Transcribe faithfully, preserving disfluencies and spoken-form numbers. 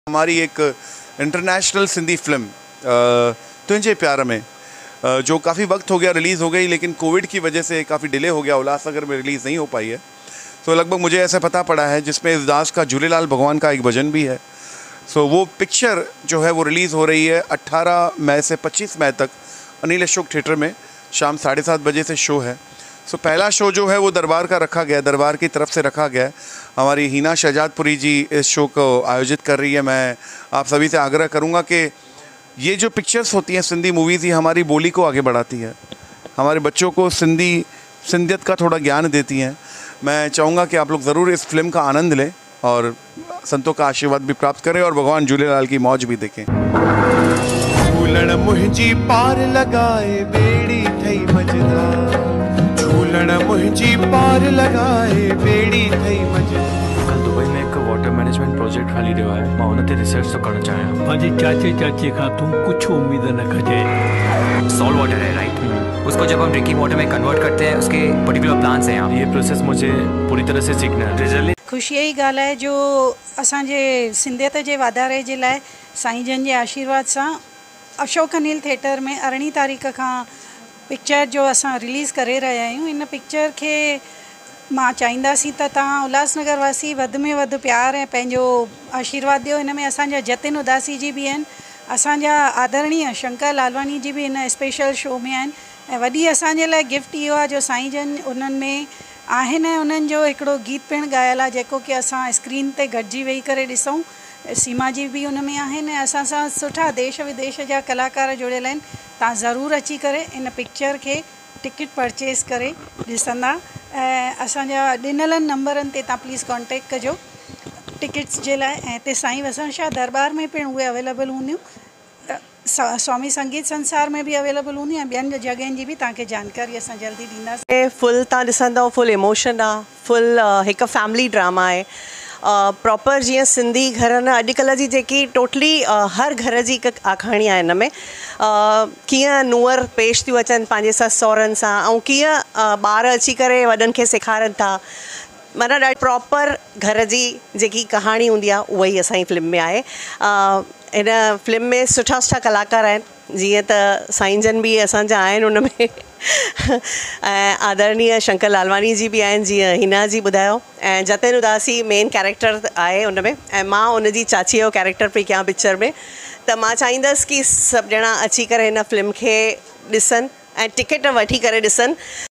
हमारी एक international Sindhi film तुझे प्यार में जो काफ़ी वक्त हो गया रिलीज़ हो गई, लेकिन कोविड की वजह से काफ़ी डिले हो गया, उल्लासनगर में रिलीज़ नहीं हो पाई है। तो लगभग मुझे ऐसा पता पड़ा है जिसमें इस का झूलेलाल भगवान का एक भजन भी है। सो वो पिक्चर जो है वो रिलीज़ हो रही है अट्ठारह मई से पच्चीस मई तक अनिल अशोक थिएटर में, शाम साढ़े सात बजे से शो है। सो पहला शो जो है वो दरबार का रखा गया, दरबार की तरफ से रखा गया है। हमारी हिना शहजादपुरी जी इस शो को आयोजित कर रही है। मैं आप सभी से आग्रह करूँगा कि ये जो पिक्चर्स होती हैं सिंधी मूवीज़, ये हमारी बोली को आगे बढ़ाती है, हमारे बच्चों को सिंधी सिंधियत का थोड़ा ज्ञान देती हैं। मैं चाहूँगा कि आप लोग ज़रूर इस फिल्म का आनंद लें और संतों का आशीर्वाद भी प्राप्त करें और भगवान झूलेलाल की मौज भी देखें। झूलण मुंहिंजी पार लगाए बेड़ी थई मझधार, झूलण मुंहिंजी पार लगाए बेड़ी थई मझधार। कल दुबई में एक वाटर मैनेजमेंट प्रोजेक्ट हली रहियो आहे, मां हुन ते रिसर्च तो करणु चाहियां। पंहिंजे चाचे चाचे खां तूं कुछ उम्मीद न कजे। सॉल्ट वाटर है राइट, उसको जब हम ड्रिंकिंग वाटर में कन्वर्ट करते हैं उसके पर्टिकुलर प्लान्स हैं यहाँ। ये प्रोसेस मुझे पूरी तरह से सीखना है। रिजल्ट खुशी यही ॻाल्हि आहे जो असांजे सिंधियत जे वाधारे जे लाइ साईं जन जे आशीर्वाद सां अशोक अनिल थिएटर में अरिड़हीं तारीख़ खां पिक्चर जो असां रिलीज़ करे रहिया आहियूं। इन पिक्चर खे मां चाहींदासीं त तव्हां उल्हासनगर वासी वधि में वधि प्यार ऐं पंहिंजो आशीर्वाद ॾियो। हिन में असांजा जतिन उदासी जी बि आहिनि, असांजा आदरणीय शंकर लालवानी जी बि हिन स्पेशल शो में आहिनि। ऐं वॾी असांजे लाइ गिफ्ट इहो आहे जो साईं जन उन्हनि में आहिनि ऐं उन्हनि जो हिकिड़ो गीत पिणु ॻायल आहे जेको कि असां स्क्रीन ते गॾिजी वेही करे ॾिसूं। सीमा जी भी उन में आहिनि ऐं असां सां सुठा देश विदेश जा कलाकार जुड़ियल आहिनि। तव्हां ज़रूरु अची करे इन पिक्चर खे टिकट परचेज़ करे ॾिसंदा ऐं असांजा ॾिनल नंबरनि ते तव्हां प्लीज़ कॉन्टेक्ट कजो टिकट्स जे लाइ। ऐं हिते साईं वसणशाह दरबार में पिणु उहे अवेलेबल हूंदियूं, स्वामी संगीत संसार में भी अवेलेबल हूंदी ऐं ॿियनि जॻहियुनि जी भी तव्हांखे जानकारी असां जल्दी ॾींदासीं। फुल तव्हां ॾिसंदव, फुल इमोशन आहे, फुल हिकु फैमिली ड्रामा आहे। प्रॉपर जीअं सिंधी घरनि अॼुकल्ह जी जेकी टोटली हर घर जी हिकु आखाणी आहे हिन में, कीअं नुंहर पेश थियूं अचनि पंहिंजे ससु सहुरनि सां ऐं कीअं ॿार अची करे वॾनि खे सेखारनि था। माना ॾाढी प्रॉपर घर जी जेकी कहाणी हूंदी आहे उहा ई असांजी फिल्म में आहे। हिन फिल्म में सुठा सुठा कलाकार आहिनि, जीअं त साईं जन बि असांजा आहिनि उन में ऐं आदरणीय शंकर लालवानी जी बि आहिनि, जीअं हिना जी ॿुधायो, ऐं जतिन उदासी मेन कैरेक्टर आहे उन में, ऐं मां उनजी चाचीअ जो कैरेक्टर पई कयां पिक्चर में। त मां चाहींदसि कि सभु ॼणा अची करे हिन फिल्म खे ॾिसनि ऐं टिकट वठी करे ॾिसनि।